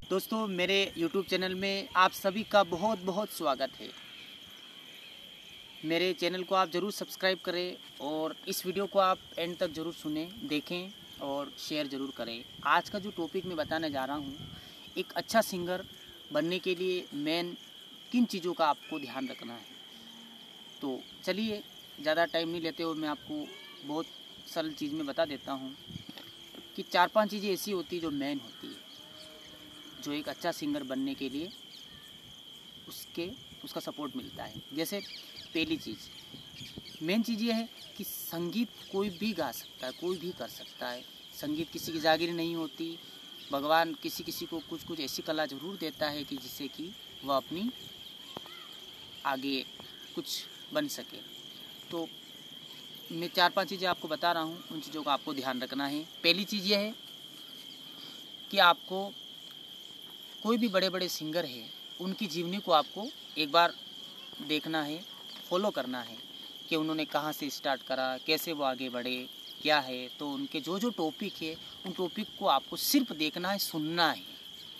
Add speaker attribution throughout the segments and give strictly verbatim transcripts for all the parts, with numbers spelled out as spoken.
Speaker 1: दोस्तों, मेरे YouTube channel में आप सभी का बहुत बहुत स्वागत है। मेरे चैनल को आप ज़रूर सब्सक्राइब करें और इस वीडियो को आप एंड तक ज़रूर सुनें, देखें और शेयर ज़रूर करें। आज का जो टॉपिक मैं बताने जा रहा हूँ, एक अच्छा सिंगर बनने के लिए मेन किन चीज़ों का आपको ध्यान रखना है। तो चलिए, ज़्यादा टाइम नहीं लेते हुए मैं आपको बहुत सरल चीज़ में बता देता हूँ कि चार पांच चीज़ें ऐसी होती है जो मेन होती है, जो एक अच्छा सिंगर बनने के लिए उसके उसका सपोर्ट मिलता है। जैसे पहली चीज़, मेन चीज़ ये है कि संगीत कोई भी गा सकता है, कोई भी कर सकता है। संगीत किसी की जागीर नहीं होती। भगवान किसी किसी को कुछ कुछ ऐसी कला ज़रूर देता है कि जिससे कि वह अपनी आगे कुछ बन सके। तो मैं चार पांच चीज़ें आपको बता रहा हूँ, उन चीज़ों का आपको ध्यान रखना है। पहली चीज़ यह है कि आपको कोई भी बड़े बड़े सिंगर है, उनकी जीवनी को आपको एक बार देखना है, फॉलो करना है कि उन्होंने कहाँ से स्टार्ट करा, कैसे वो आगे बढ़े, क्या है। तो उनके जो जो टॉपिक है, उन टॉपिक को आपको सिर्फ देखना है, सुनना है,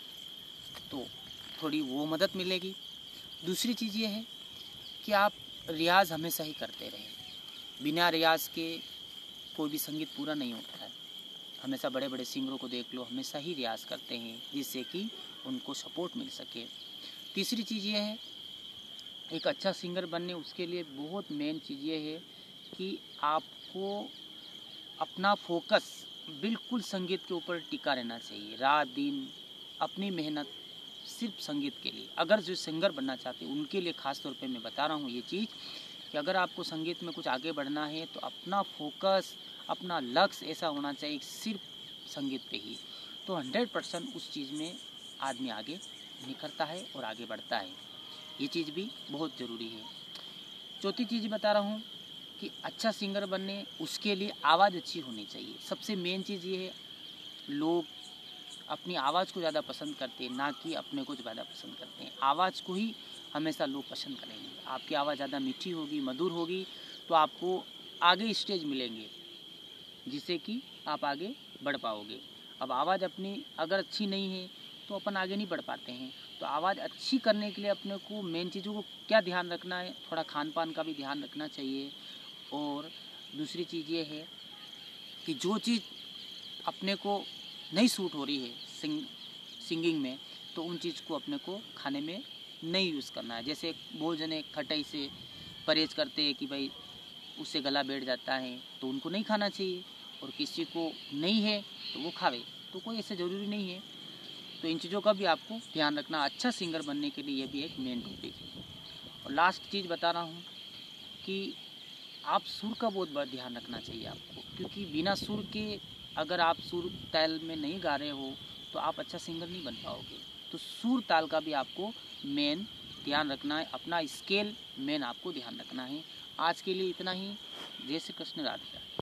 Speaker 1: तो थोड़ी वो मदद मिलेगी। दूसरी चीज़ ये है कि आप रियाज़ हमेशा ही करते रहें। बिना रियाज़ के कोई भी संगीत पूरा नहीं होता है। हमेशा बड़े बड़े सिंगरों को देख लो, हमेशा ही रियाज़ करते हैं जिससे कि उनको सपोर्ट मिल सके। तीसरी चीज़ ये है, एक अच्छा सिंगर बनने उसके लिए बहुत मेन चीज़ ये है कि आपको अपना फोकस बिल्कुल संगीत के ऊपर टिका रहना चाहिए। रात दिन अपनी मेहनत सिर्फ संगीत के लिए। अगर जो सिंगर बनना चाहते हैं उनके लिए ख़ास तौर पे मैं बता रहा हूँ ये चीज़ कि अगर आपको संगीत में कुछ आगे बढ़ना है तो अपना फोकस, अपना लक्ष्य ऐसा होना चाहिए सिर्फ संगीत पे ही। तो हंड्रेड परसेंट उस चीज़ में आदमी आगे निखरता है और आगे बढ़ता है। ये चीज़ भी बहुत ज़रूरी है। चौथी चीज़ बता रहा हूँ कि अच्छा सिंगर बनने उसके लिए आवाज़ अच्छी होनी चाहिए। सबसे मेन चीज़ ये है, लोग अपनी आवाज़ को ज़्यादा पसंद करते हैं, ना कि अपने को ज़्यादा पसंद करते हैं। आवाज़ को ही हमेशा लोग पसंद करेंगे। आपकी आवाज़ ज़्यादा मीठी होगी, मधुर होगी, तो आपको आगे स्टेज मिलेंगे जिससे कि आप आगे बढ़ पाओगे। अब आवाज़ अपनी अगर अच्छी नहीं है तो अपन आगे नहीं बढ़ पाते हैं। तो आवाज़ अच्छी करने के लिए अपने को मेन चीज़ों को क्या ध्यान रखना है, थोड़ा खान पान का भी ध्यान रखना चाहिए। और दूसरी चीज़ ये है कि जो चीज़ अपने को नहीं सूट हो रही है सिंग सिंगिंग में, तो उन चीज़ को अपने को खाने में नहीं यूज़ करना है। जैसे बहुत जने खटाई से परहेज करते हैं कि भाई उससे गला बैठ जाता है, तो उनको नहीं खाना चाहिए। और किसी को नहीं है तो वो खावे, तो कोई ऐसे ज़रूरी नहीं है। तो इन चीज़ों का भी आपको ध्यान रखना। अच्छा सिंगर बनने के लिए ये भी एक मेन टॉपिक है। और लास्ट चीज़ बता रहा हूँ कि आप सुर का बहुत बड़ा ध्यान रखना चाहिए आपको, क्योंकि बिना सुर के अगर आप सुर ताल में नहीं गा रहे हो तो आप अच्छा सिंगर नहीं बन पाओगे। तो सुर ताल का भी आपको मेन ध्यान रखना है, अपना स्केल मेन आपको ध्यान रखना है। आज के लिए इतना ही। जय श्री कृष्ण, राधे राधे।